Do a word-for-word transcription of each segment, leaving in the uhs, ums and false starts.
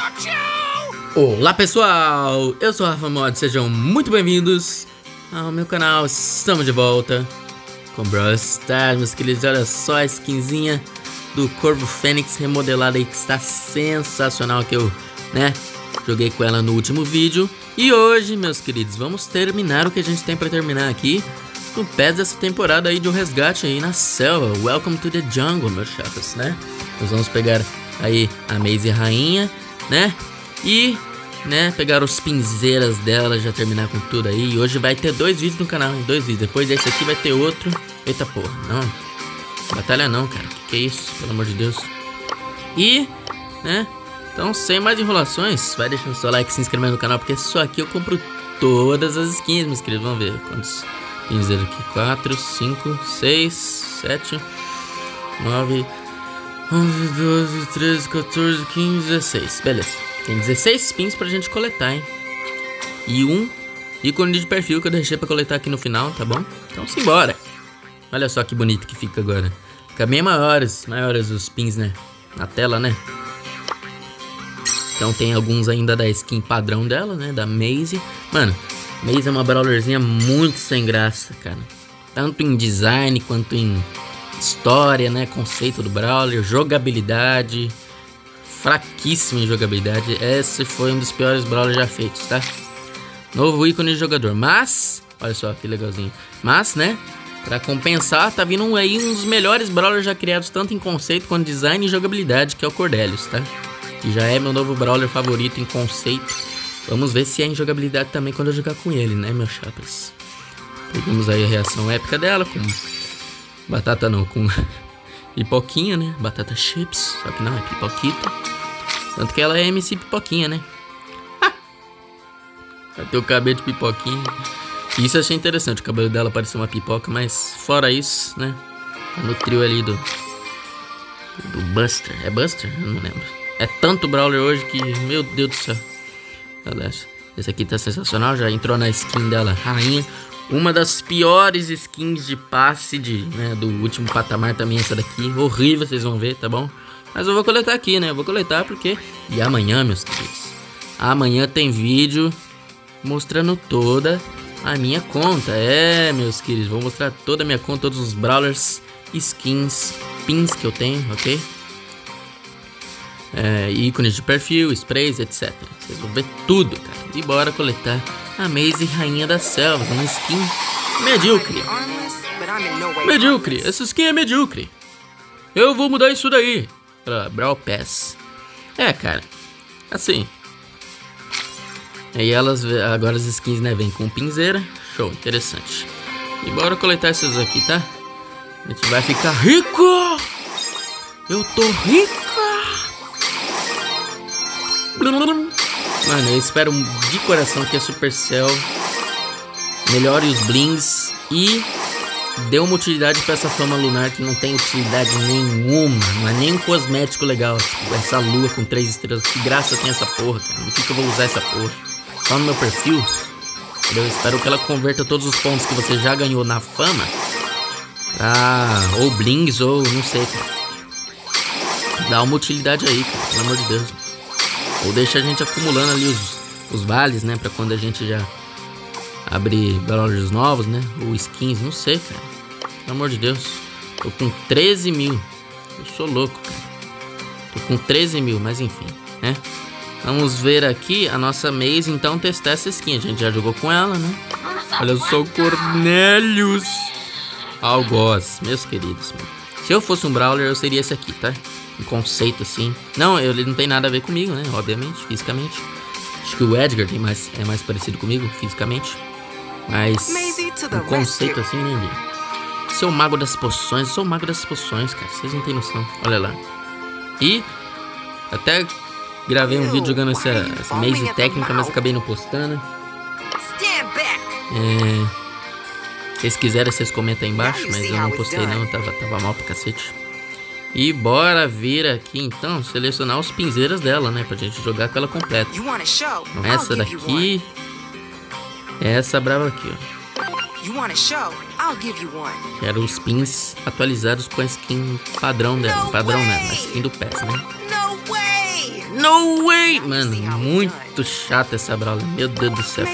Olá pessoal, eu sou o Rafa Mod, sejam muito bem-vindos ao meu canal. Estamos de volta com Brawl Stars, meus queridos. Olha só a skinzinha do Corvo Fênix remodelada aí, que está sensacional, que eu, né, joguei com ela no último vídeo. E hoje, meus queridos, vamos terminar o que a gente tem para terminar aqui no pé dessa temporada aí de um resgate aí na selva. Welcome to the jungle, meus chapas, né? Nós vamos pegar aí a Maze Rainha, né? E, né, pegar os pinzeiras dela, já terminar com tudo aí. E hoje vai ter dois vídeos no canal, dois vídeos. Depois desse aqui vai ter outro. Eita porra, não. Batalha não, cara. Que que é isso? Pelo amor de Deus. E, né, então sem mais enrolações, vai deixando seu like, se inscrevendo no canal, porque só aqui eu compro todas as skins, meus queridos. Vamos ver quantos pinzeiros aqui. quatro, cinco, seis, sete, nove, onze, doze, treze, quatorze, quinze, dezesseis. Beleza. Tem dezesseis pins pra gente coletar, hein? E um ícone de perfil que eu deixei pra coletar aqui no final, tá bom? Então simbora. Olha só que bonito que fica agora. Fica bem maiores, maiores os pins, né? Na tela, né? Então tem alguns ainda da skin padrão dela, né? Da Maze. Mano, Maze é uma brawlerzinha muito sem graça, cara. Tanto em design quanto em história, né? Conceito do brawler, jogabilidade. Fraquíssimo em jogabilidade. Esse foi um dos piores brawlers já feitos, tá? Novo ícone de jogador. Mas, olha só que legalzinho. Mas, né, pra compensar, tá vindo aí um dos melhores brawlers já criados, tanto em conceito quanto design e jogabilidade, que é o Cordelius, tá? Que já é meu novo brawler favorito em conceito. Vamos ver se é em jogabilidade também quando eu jogar com ele, né, meus chapas? Pegamos aí a reação épica dela com batata não, com pipoquinha, né? Batata chips, só que não, é pipoquita. Tanto que ela é M C Pipoquinha, né? Vai ter o cabelo de pipoquinha. Isso eu achei interessante, o cabelo dela parecia uma pipoca, mas fora isso, né? Tá no trio ali do do Buster. É Buster? Eu não lembro. É tanto brawler hoje que, meu Deus do céu. Esse aqui tá sensacional, já entrou na skin dela, rainha. Uma das piores skins de passe de, né, do último patamar também, essa daqui. Horrível, vocês vão ver, tá bom? Mas eu vou coletar aqui, né? Eu vou coletar porque... E amanhã, meus queridos, amanhã tem vídeo mostrando toda a minha conta. É, meus queridos, vou mostrar toda a minha conta, todos os brawlers, skins, pins que eu tenho, ok? É, ícones de perfil, sprays, etcétera. Vocês vão ver tudo, cara. E bora coletar a Maze Rainha da Selva, uma skin medíocre. Medíocre, essa skin é medíocre. Eu vou mudar isso daí pra Brawl Pass. É, cara, assim. Aí elas, agora as skins, né, vem com pinzeira. Show, interessante. E bora coletar essas aqui, tá? A gente vai ficar rico. Eu tô rica. Mano, eu espero de coração que a Supercell melhore os blings e dê uma utilidade pra essa fama lunar que não tem utilidade nenhuma. Não é nem um cosmético legal. Tipo, essa lua com três estrelas. Que graça tem essa porra, cara? No que, que eu vou usar essa porra? Só no meu perfil? Eu espero que ela converta todos os pontos que você já ganhou na fama pra ou blings ou não sei, cara. Dá uma utilidade aí, cara. Pelo amor de Deus. Ou deixa a gente acumulando ali os, os vales, né? Pra quando a gente já abrir brawlers novos, né? Ou skins, não sei, cara. Pelo amor de Deus. Tô com treze mil. Eu sou louco, cara. Tô com treze mil, mas enfim, né? Vamos ver aqui a nossa Maze, então, testar essa skin. A gente já jogou com ela, né? Olha só o Cornelius. Algoz, meus queridos. Se eu fosse um brawler, eu seria esse aqui, tá? Um conceito assim. Não, ele não tem nada a ver comigo, né? Obviamente, fisicamente. Acho que o Edgar tem mais, é mais parecido comigo, fisicamente. Mas um conceito assim, né? Sou o mago das poções. Sou o mago das poções, cara. Vocês não tem noção. Olha lá. E até gravei um vídeo jogando essa, essa Maze técnica, mas acabei não postando. É... Se vocês quiserem, vocês comentam aí embaixo. Mas eu não postei não, tava, tava mal pra cacete. E bora vir aqui então selecionar os pinzeiras dela, né? Pra gente jogar com ela completa. Então, essa daqui. Essa brava aqui, ó. Quero os pins atualizados com a skin padrão dela. Padrão, né? A skin do P E S, né? No way! Mano, muito chata essa Brawler. Meu Deus do céu.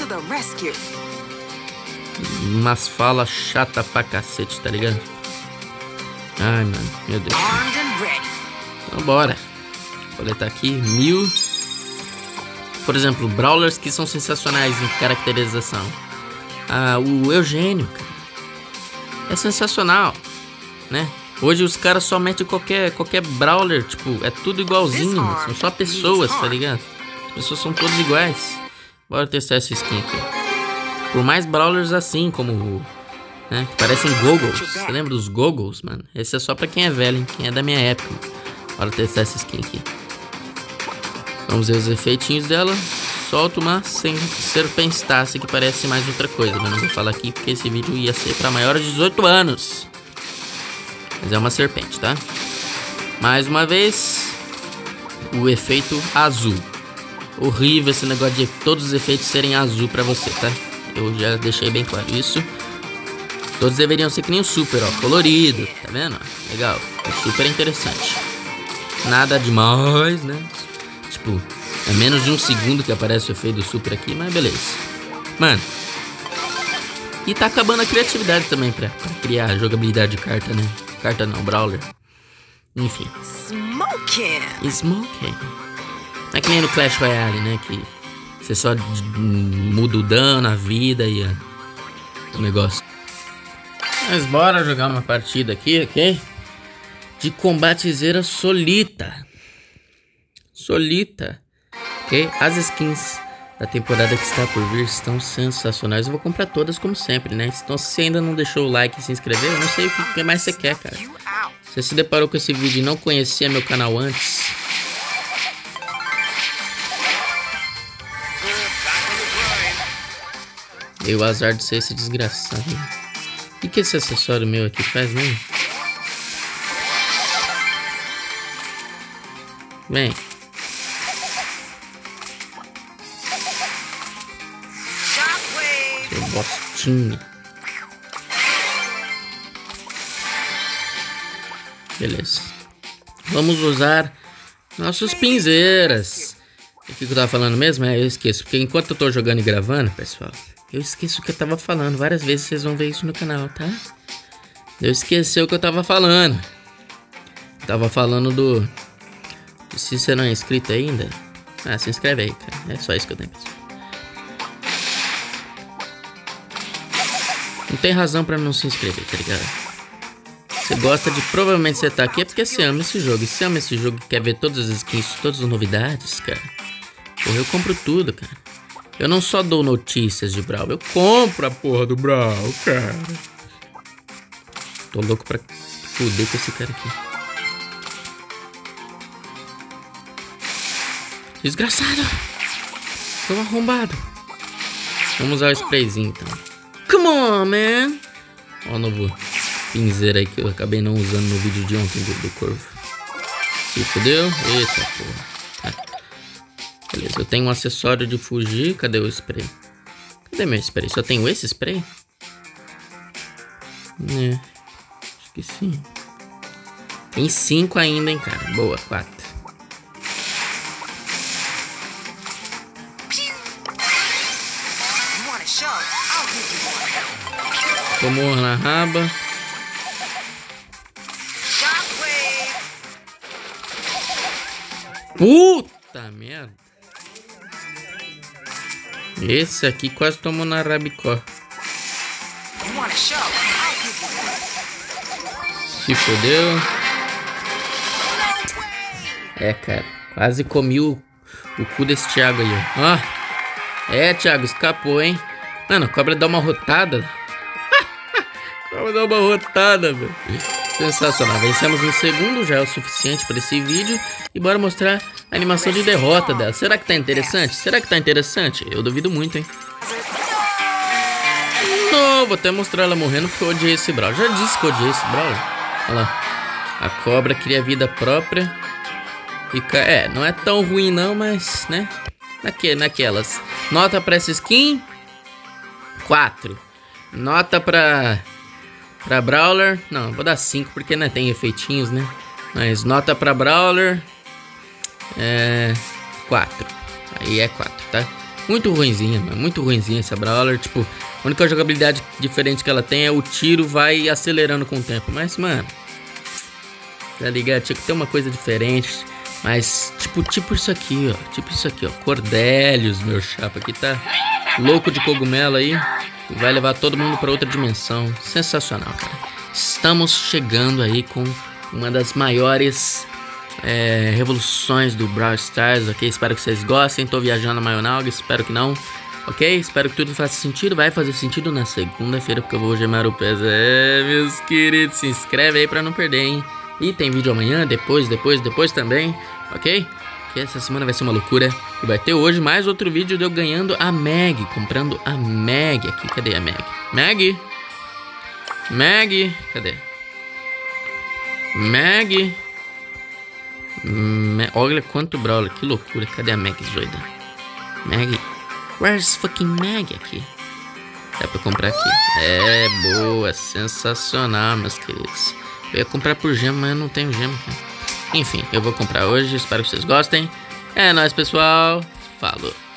Umas falas chata pra cacete, tá ligado? Ai, mano, meu Deus. Então bora. Vou coletar aqui mil. Por exemplo, Brawlers que são sensacionais em caracterização. Ah, o Eugênio, cara. É sensacional, né? Hoje os caras só metem qualquer, qualquer Brawler, tipo, é tudo igualzinho, são só pessoas, tá ligado? As pessoas são todas iguais. Bora testar essa skin aqui. Por mais Brawlers assim, como, né, que parecem Goggles. Você lembra dos Goggles, mano? Esse é só pra quem é velho, hein? Quem é da minha época. Bora testar essa skin aqui. Vamos ver os efeitinhos dela. Solta uma serpentaça que parece mais outra coisa, mas não vou falar aqui porque esse vídeo ia ser pra maiores de dezoito anos. Mas é uma serpente, tá? Mais uma vez, o efeito azul. Horrível esse negócio de todos os efeitos serem azul pra você, tá? Eu já deixei bem claro isso. Todos deveriam ser que nem o super, ó, colorido, tá vendo? Legal, o super é interessante. Nada demais, né? Tipo, é menos de um segundo que aparece o efeito do super aqui, mas beleza. Mano. E tá acabando a criatividade também pra, pra criar jogabilidade de carta, né? Carta não, Brawler. Enfim. Smoking. Smoking. Não é que nem no Clash Royale, né? Que você só muda o dano, a vida e a, o negócio. Mas bora jogar uma partida aqui, ok? De combatezeira solita. Solita. Ok? As skins da temporada que está por vir estão sensacionais. Eu vou comprar todas como sempre, né? Então se você ainda não deixou o like e se inscrever, eu não sei o que mais você quer, cara. Se você se deparou com esse vídeo e não conhecia meu canal antes, dei o azar de ser esse desgraçado. O que, que esse acessório meu aqui faz mesmo? Vem. Seu bostinha. Beleza. Vamos usar nossos pinzeiras. O que eu tava falando mesmo? É, eu esqueço. Porque enquanto eu tô jogando e gravando, pessoal, eu esqueço o que eu tava falando. Várias vezes vocês vão ver isso no canal, tá? Eu esqueci o que eu tava falando. Eu tava falando do... Se você não é inscrito ainda, ah, se inscreve aí, cara. É só isso que eu tenho, pessoal. Não tem razão pra não se inscrever, tá ligado? Você gosta de... Provavelmente você tá aqui é porque você ama esse jogo. E se ama esse jogo e quer ver todas as skins, todas as novidades, cara, porra, eu compro tudo, cara. Eu não só dou notícias de Brawl, eu compro a porra do Brawl, cara. Tô louco pra fuder com esse cara aqui. Desgraçado. Tô arrombado. Vamos usar o sprayzinho, então. Come on, man. Ó o novo pinzeiro aí que eu acabei não usando no vídeo de ontem do, do Corvo. Se fodeu? Eita, porra. Ah. Beleza, eu tenho um acessório de fugir. Cadê o spray? Cadê meu spray? Só tenho esse spray? É, acho que sim. Tem cinco ainda, hein, cara. Boa, quatro. Tomou na raba. Puta merda. Esse aqui quase tomou na rabicó. Se fodeu. É, cara. Quase comi o, o cu desse Thiago aí, ó. Ó. É, Thiago, escapou, hein? Mano, a cobra dá uma rotada. Cobra dá uma rotada, velho. Sensacional. Vencemos no segundo, já é o suficiente para esse vídeo. E bora mostrar a animação de derrota dela. Será que tá interessante? Será que tá interessante? Eu duvido muito, hein? Não, vou até mostrar ela morrendo porque eu odiei esse Brawl. Já disse que eu odiei esse Brawl. Olha lá. A cobra cria vida própria. Fica... É, não é tão ruim não, mas, né? Naque... Naquelas. Nota pra essa skin? quatro. Nota pra... Pra Brawler, não, vou dar cinco porque né, tem efeitinhos, né? Mas nota pra Brawler, É... quatro. Aí é quatro, tá? Muito ruinzinha, mano. Muito ruinzinha essa Brawler. Tipo, a única jogabilidade diferente que ela tem é o tiro vai acelerando com o tempo. Mas, mano... Tá ligado? Tinha que ter uma coisa diferente. Mas, tipo, tipo isso aqui, ó. Tipo isso aqui, ó. Cordélios, meu chapa. Aqui tá louco de cogumelo aí. E vai levar todo mundo pra outra dimensão. Sensacional, cara. Estamos chegando aí com uma das maiores é, revoluções do Brawl Stars, ok? Espero que vocês gostem. Tô viajando a Maionalga, espero que não. Ok? Espero que tudo faça sentido. Vai fazer sentido na segunda-feira, porque eu vou gemar o pés. É, meus queridos, se inscreve aí pra não perder, hein? E tem vídeo amanhã, depois, depois, depois também, ok? Que essa semana vai ser uma loucura. E vai ter hoje mais outro vídeo de eu ganhando a Meg, comprando a Meg aqui. Cadê a Meg? Meg? Meg? Cadê? Meg? Me... Olha quanto Brawler, que loucura. Cadê a Meg, doida? Meg? Where's fucking Meg aqui? Dá pra comprar aqui. É, boa, sensacional, meus queridos. Eu ia comprar por gema, mas eu não tenho gema. Enfim, eu vou comprar hoje. Espero que vocês gostem. É nóis, pessoal. Falou.